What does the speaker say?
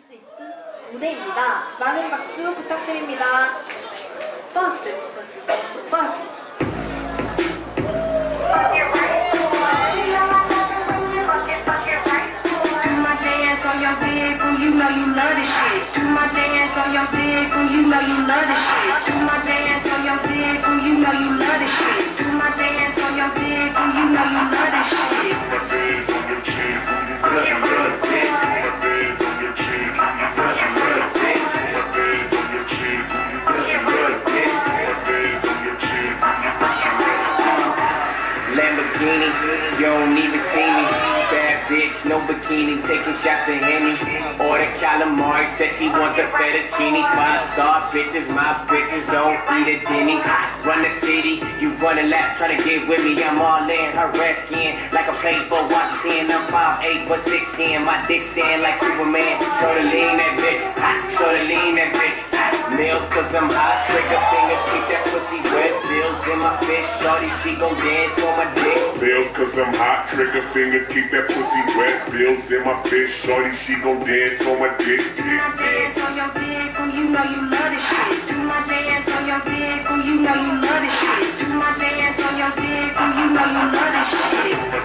수 있는 무대입니다. 많은 박수 부탁드립니다. Fuck this pussy. Fuck it. Do my dance on your vehicle, you know you love this shit. Do my dance on your vehicle, you know you love this shit. Do my dance on your vehicle, you know you love this shit. Do my dance on your vehicle, you know you love this shit. My dance on your chain, cause you love this. My dance on your chain, cause you love this. My dance on your chain, cause you love this. My dance on your chain, cause you love this. Lamborghini, you don't even see me. Bad bitch, no bikini, taking shots of Henny. Order calamari, said she want the fettuccine. 5-star bitches, my bitches don't eat at Denny's. Run the city, you run a lap, tryna get with me. I'm all in, her red skin, like a plate for Washington. I'm 5'8", but 6'10", my dick stand like Superman. Show the lean that bitch, show the lean that bitch. Meals cause I'm hot, trigger finger, keep that pussy wet. Bills in my fist, shorty, she gon' dance on my dick. Bills cause I'm hot, trigger finger, keep that pussy wet. Bills in my fist, shorty, she gon' dance on my dick. Do my dance on your vehicle, you know you love this shit. Do my dance on your vehicle, you know you love this shit. Do my dance on your vehicle, you know you love this shit.